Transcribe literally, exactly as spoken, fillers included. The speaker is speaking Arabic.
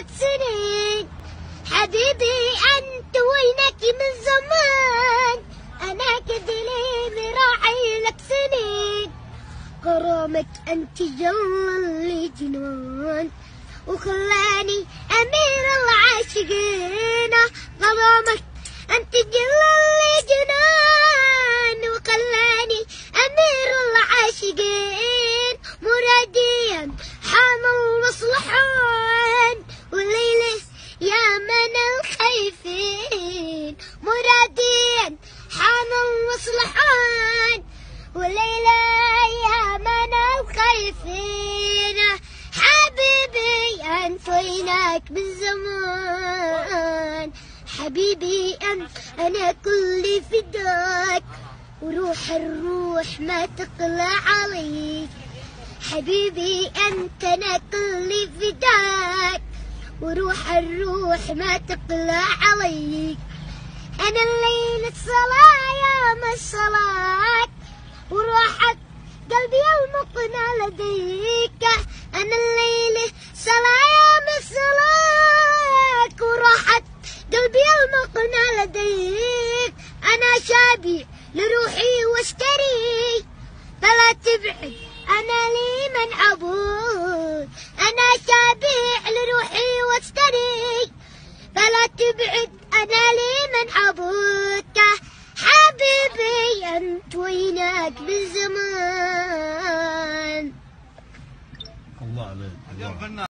لك سنين. حبيبي أنت وينك من زمان، أنا كذلي مراعي لك سنين. غرامك أنت جل لي جنان، وخلاني أمير العاشقين. غرامك أنت جل لي جنان، وخلاني أمير العاشقين. مراديا حان المصلحان، والليلة يا من الخايفين. مراديا حان المصلحان، والليلة يا من الخايفين. حبيبي أنت وينك من زمان، حبيبي أنت أنا كلي فداك، وروح الروح ما تقلع عليك. حبيبي أنت أنا كلي فداك، وروح الروح ما تقلع عليك. أنا الليلة صلاة يا الصلاة، وروحك قلبي المقنع لديك. أنا الليلة صلاة يا الصلاة، وروحك قلبي المقنع لديك. أنا شابي لروحي واشتري، فلا تبعد أنا لي من عبود. أنا شابيع لروحي واشتري، فلا تبعد أنا لي من عبودك. حبيبي أنت وينك من زمان. الله عليك.